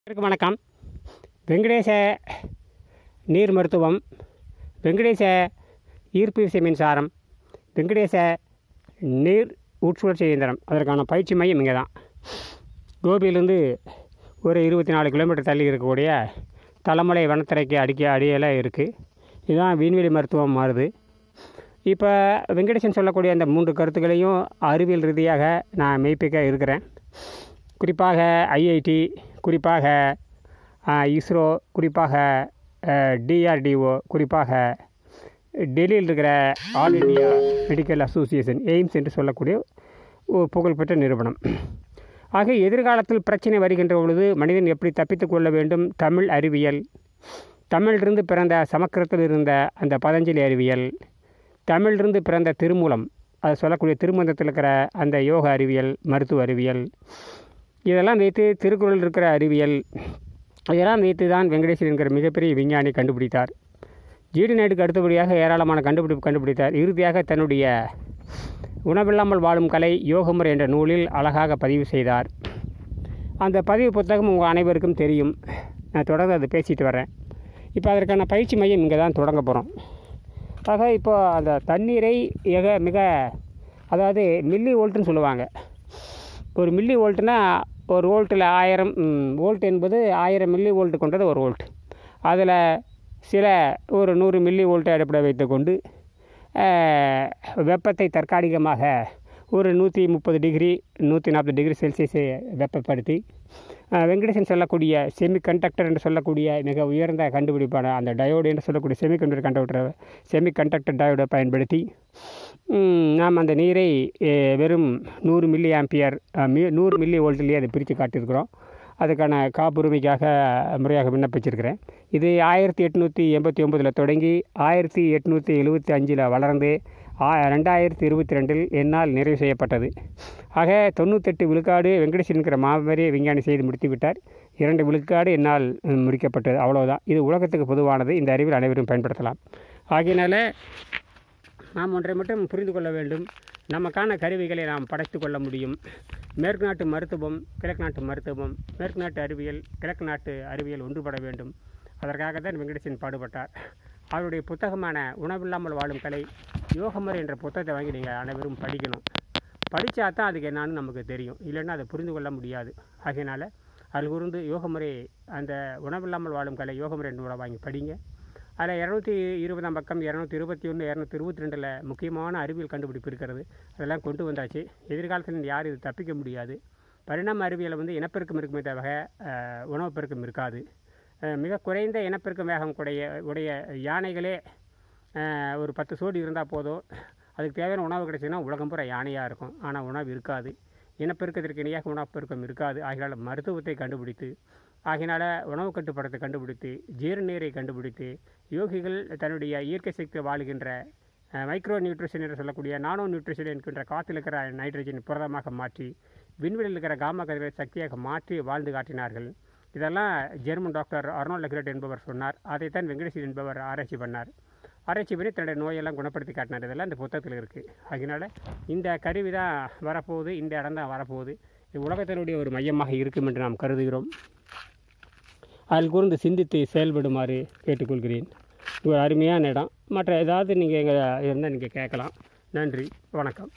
வணக்கம். வெங்கடேச நீர் மருத்துவம், வெங்கடேச ஈர்ப்பு விசை மின்சாரம், வெங்கடேச நீர் உட்சுழற்சி இயந்திரம், அதற்கான பயிற்சி மையம் இங்கே தான். கோபியிலேருந்து ஒரு 24 கிலோமீட்டர் தள்ளி இருக்கக்கூடிய தலைமலை வனத்துறைக்கு அடியில் இருக்குது. இதுதான் விண்வெளி மருத்துவம் மாறுது. இப்போ வெங்கடேசன் சொல்லக்கூடிய அந்த 3 கருத்துக்களையும் அறிவியல் ரீதியாக நான் மெய்ப்பிக்க இருக்கிறேன். குறிப்பாக ஐஐடி, குறிப்பாக இஸ்ரோ, குறிப்பாக டிஆர்டிஓ, குறிப்பாக டெல்லியில் இருக்கிற All India Medical Association, AIIMS என்று சொல்லக்கூடிய ஒரு புகழ்பெற்ற நிறுவனம். ஆக எதிர்காலத்தில் பிரச்சனை வருகின்ற பொழுது மனிதன் எப்படி தப்பித்து கொள்ள வேண்டும், தமிழ் அறிவியல், தமிழிலிருந்து பிறந்த சமஸ்கிருதத்தில் இருந்த அந்த பதஞ்சலி அறிவியல், தமிழிலிருந்து பிறந்த திருமூலம், அது சொல்லக்கூடிய திருமந்தத்தில் இருக்கிற அந்த யோக அறிவியல், மருத்துவ அறிவியல், இதெல்லாம் வைத்து திருக்குறள் இருக்கிற அறிவியல், இதெல்லாம் வைத்து தான் வெங்கடேசன் என்கிற மிகப்பெரிய விஞ்ஞானி கண்டுபிடித்தார். ஜிடி நாயுடுக்கு அடுத்தபடியாக ஏராளமான கண்டுபிடித்தார். இறுதியாக தன்னுடைய உணவில்லாமல் வாழும் கலை யோகமுறை என்ற நூலில் அழகாக பதிவு செய்தார். அந்த பதிவு புத்தகம் உங்கள் அனைவருக்கும் தெரியும். நான் தொடர்ந்து அதை பேசிட்டு வரேன். இப்போ அதற்கான பயிற்சி மையம் இங்கே தான் தொடங்க போகிறோம். ஆக இப்போ அந்த தண்ணீரை அதாவது மில்லி வோல்ட்டுன்னு சொல்லுவாங்க. ஒரு மில்லி வோல்ட்டுனா ஒரு வோல்ட்டில் 1000 வோல்ட் என்பது 1000 மில்லி வோல்ட் கொண்டது ஒரு வோல்ட். அதில் சில ஒரு 100 மில்லி வோல்ட்டை அடிப்படை வைத்துக்கொண்டு வெப்பத்தை தற்காலிகமாக ஒரு 130 டிகிரி 140 டிகிரி செல்சியஸை வெப்பப்படுத்தி வெங்கடேசன் சொல்லக்கூடிய செமிகண்டக்டர் என்று சொல்லக்கூடிய மிக உயர்ந்த கண்டுபிடிப்பான அந்த டயோடு என்று சொல்லக்கூடிய செமிகண்டக்டர் டயோடை பயன்படுத்தி நாம் அந்த நீரை வெறும் 100 மில்லி ஆம்பியர் 100 மில்லி வோல்ட்லேயே அதை பிரித்து காட்டியிருக்கிறோம். அதுக்கான காப்புரிமைக்காக முறையாக விண்ணப்பிச்சிருக்கிறேன். இது 1889 தொடங்கி 1875 வளர்ந்து 2022 என்னால் நிறைவு செய்யப்பட்டது. ஆக 98 விழுக்காடு வெங்கடேசன் என்கிற மாபெரிய விஞ்ஞானி செய்து முடித்து விட்டார். 2 விழுக்காடு என்னால் முடிக்கப்பட்டது. அவ்வளோதான். இது உலகத்துக்கு பொதுவானது. இந்த அறிவில் அனைவரும் பயன்படுத்தலாம். ஆகையினால நாம் ஒன்றை மட்டும் புரிந்து கொள்ள வேண்டும். நமக்கான கருவிகளை நாம் படைத்து கொள்ள முடியும். மேற்கு நாட்டு மருத்துவம், கிழக்கு நாட்டு மருத்துவம், மேற்கு நாட்டு அறிவியல், கிழக்கு நாட்டு அறிவியல் ஒன்றுபட வேண்டும். அதற்காக தான் வெங்கடேசன் பாடுபட்டார். அவருடைய புத்தகமான உணவில்லாமல் வாழும் கலை யோகமுறை என்ற புத்தகத்தை வாங்கி நீங்கள் அனைவரும் படிக்கணும். படித்தா தான் அதுக்கு என்னான்னு நமக்கு தெரியும். இல்லைன்னா அதை புரிந்து கொள்ள முடியாது. ஆகையினால் அதில் கூர்ந்து யோகமுறை, அந்த உணவில்லாமல் வாழும் கலை யோகமுறை என்று வாங்கி படிங்க. அதில் 220 பக்கம் 221 222 முக்கியமான அறிவியல் கண்டுபிடிப்பு இருக்கிறது. அதெல்லாம் கொண்டு வந்தாச்சு. எதிர்காலத்தில் யாரும் இது தப்பிக்க முடியாது. பரிணாம அறிவியலை இனப்பெருக்கம் இருக்குமே தவிர உணவு பெருக்கம் இருக்காது. மிக குறைந்த இனப்பெருக்கம் வேகம் உடைய யானைகளே ஒரு 10 சோடி இருந்தால் போதும். அதுக்கு தேவையான உணவு கிடைச்சின்னா உலகம் பூரா யானையாக இருக்கும். ஆனால் உணவு இருக்காது. இனப்பெருக்கத்திற்கு இணையாக உணவுப்பெருக்கம் இருக்காது. ஆகையால் மருத்துவத்தை கண்டுபிடித்து, ஆகையினால் உணவு கட்டுப்பாடத்தை கண்டுபிடித்து, ஜீரண நீரை கண்டுபிடித்து, யோகிகள் தன்னுடைய இயற்கை சக்தியில் வாழுகின்ற மைக்ரோ நியூட்ரிஷன் என்று சொல்லக்கூடிய நானோ நியூட்ரிஷன் என்கின்ற காற்றில் இருக்கிற நைட்ரஜன் புரதமாக மாற்றி, விண்வெளியில் இருக்கிற காமா கதிர்களை சக்தியாக மாற்றி வாழ்ந்து காட்டினார்கள். இதெல்லாம் ஜெர்மன் டாக்டர் அர்னால்ட் லெக்ரெட் என்பவர் சொன்னார். அதைத்தான் வெங்கடேசன் என்பவர் ஆராய்ச்சி பண்ணி தன்னுடைய நோயெல்லாம் குணப்படுத்தி காட்டினார். இதெல்லாம் இந்த புத்தகத்தில் இருக்குது. அதனால் இந்த கருவி தான் வரப்போகுது, இந்த இடம் தான் வரப்போகுது. இது உலகத்தினுடைய ஒரு மையமாக இருக்கும் என்று நாம் கருதுகிறோம். அதில் கூர்ந்து சிந்தித்து செயல்படுமாறு கேட்டுக்கொள்கிறேன். ஒரு அருமையான இடம். மற்ற ஏதாவது நீங்கள் எங்கே இருந்தால் நீங்கள் கேட்கலாம். நன்றி, வணக்கம்.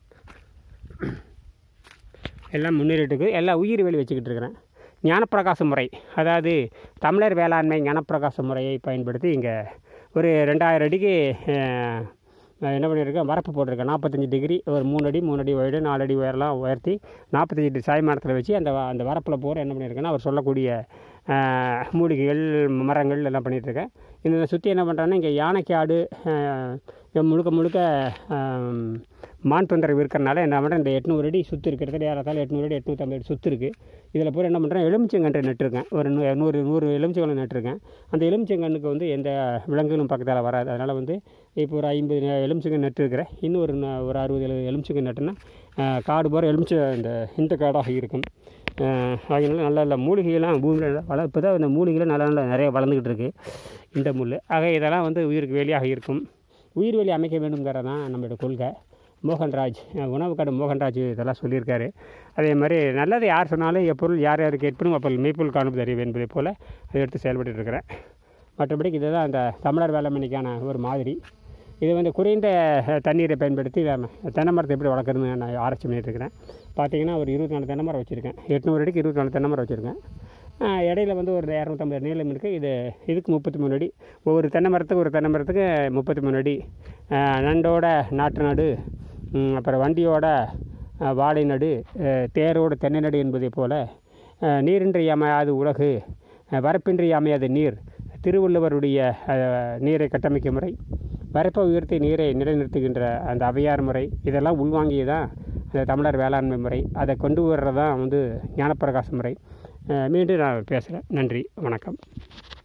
எல்லாம் முன்னேறிட்டுருக்கு. எல்லாம் உயிர் வேலி வச்சுக்கிட்டு இருக்கிறேன். ஞானப்பிரகாச முறை, அதாவது தமிழர் வேளாண்மை ஞானப்பிரகாச முறையை பயன்படுத்தி இங்கே ஒரு 2000 அடிக்கு என்ன பண்ணியிருக்கேன், வரப்பு போட்டிருக்கேன். 45 டிகிரி, ஒரு 3 அடி உயரம், 4 அடி உயரெல்லாம் உயர்த்தி 45 டிகிரி சாய்மானத்தில் வச்சு அந்த வரப்பில் போகிற என்ன பண்ணியிருக்கேன்னா அவர் சொல்லக்கூடிய மூலிகைகள், மரங்கள் எல்லாம் பண்ணிகிட்ருக்கேன். இந்த சுற்றி என்ன பண்ணுறேன்னா இங்கே யானைக்காடு முழுக்க மான் தொந்தரவு இருக்கிறனால என்ன பண்ணுறேன், இந்த 800 அடி சுற்று இருக்கிறது. ஏறத்தாலும் 800 அடி 850 அடி சுற்று இருக்குது. இதில் பூரா என்ன பண்ணுறேன், எலுமிச்சங்கன்று நட்டுருக்கேன். ஒரு 100 எலுமிச்சங்களை நட்டுருக்கேன். அந்த எலுமிச்சங்கன்றுக்கு எந்த விலங்குகளும் பக்கத்தால் வராது. அதனால் இப்போ ஒரு 50 எலுமிச்சங்கன்று நட்டுருக்கிறேன். இன்னும் ஒரு 60 எலுமிச்சங்கன்று நட்டுன்னா காடு போகிற இந்த காடாக இருக்கும். அதனால நல்ல மூலிகைலாம் பூமியில் இப்போ தான் இந்த மூலிகைலாம் நல்ல நிறைய வளர்ந்துக்கிட்டு இருக்குது இந்த முள். ஆக இதெல்லாம் உயிருக்கு வேலியாக இருக்கும். உயிர் வேலி அமைக்க வேண்டுங்கிறது தான் நம்மளோட கொள்கை. மோகன்ராஜ், உணவு கடை மோகன்ராஜ் இதெல்லாம் சொல்லியிருக்காரு. அதே மாதிரி நல்லது யார் சொன்னாலும் எப்பொருள் யார் யாருக்கு கேட்பனும் அப்பொருள் மெய்ப்பொருள் காணும் அறிவு என்பதை போல் அதை எடுத்து செயல்பட்டு இருக்கிறேன். மற்றபடிக்கு இதுதான் அந்த தமிழர் வேளாண்மைக்கான ஒரு மாதிரி. இது வந்து குறைந்த தண்ணீரை பயன்படுத்தி தென்னை மரத்தை எப்படி வளர்க்குறதுன்னு நான் ஆராய்ச்சி பண்ணிட்டுருக்கிறேன். பார்த்திங்கன்னா ஒரு 24 தென்னை மரம் வச்சுருக்கேன். 800 அடிக்கு 24 தென்னை மரம் வச்சுருக்கேன். இடையில வந்து ஒரு 250 நீளம் இருக்குது. இதுக்கு 33 அடி. ஒவ்வொரு தென்னை மரத்துக்கு 33 அடி. நண்டோட நாட்டு நடு, அப்புறம் வண்டியோட வாழை நடு, தேரோட தென்னை நடு என்பதை போல் நீரின்றி அமையாது உலகு, வரப்பின்றி அமையாது நீர், திருவள்ளுவருடைய நீரை கட்டமைக்கும் முறை, வரப்பை உயர்த்தி நீரை நிலைநிறுத்துகின்ற அந்த அவையார் முறை, இதெல்லாம் உள்வாங்கியே தான் அந்த தமிழர் வேளாண்மை முறை. அதை கொண்டு வர்றது தான் வந்து ஞானப்பிரகாச முறை. மீண்டும் நான் பேசுகிறேன். நன்றி, வணக்கம்.